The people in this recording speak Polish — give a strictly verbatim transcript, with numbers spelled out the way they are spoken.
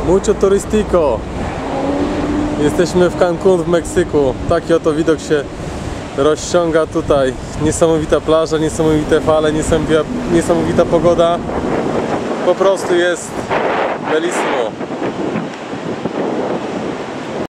Mucho turístico. Jesteśmy w Cancún w Meksyku. Taki oto widok się rozciąga tutaj. Niesamowita plaża, niesamowite fale, niesamowita, niesamowita pogoda. Po prostu jest bellissimo.